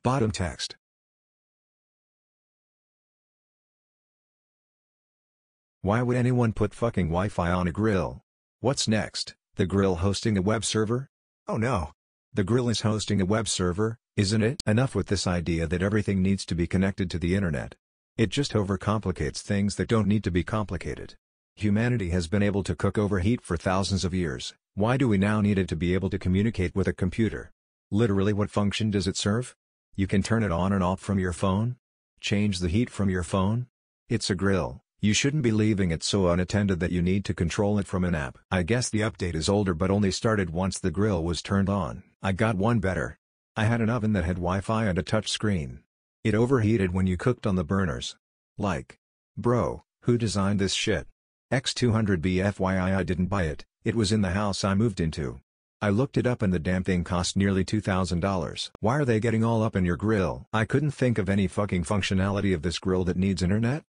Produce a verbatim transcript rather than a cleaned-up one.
Bottom text. Why would anyone put fucking Wi-Fi on a grill? What's next, the grill hosting a web server? Oh no. The grill is hosting a web server, isn't it? Enough with this idea that everything needs to be connected to the internet. It just overcomplicates things that don't need to be complicated. Humanity has been able to cook over heat for thousands of years, why do we now need it to be able to communicate with a computer? Literally, what function does it serve? You can turn it on and off from your phone? Change the heat from your phone? It's a grill. You shouldn't be leaving it so unattended that you need to control it from an app. I guess the update is older but only started once the grill was turned on. I got one better. I had an oven that had Wi-Fi and a touch screen. It overheated when you cooked on the burners. Like, bro, who designed this shit? X two hundred B F Y I I didn't buy it, it was in the house I moved into. I looked it up and the damn thing cost nearly two thousand dollars. Why are they getting all up in your grill? I couldn't think of any fucking functionality of this grill that needs internet.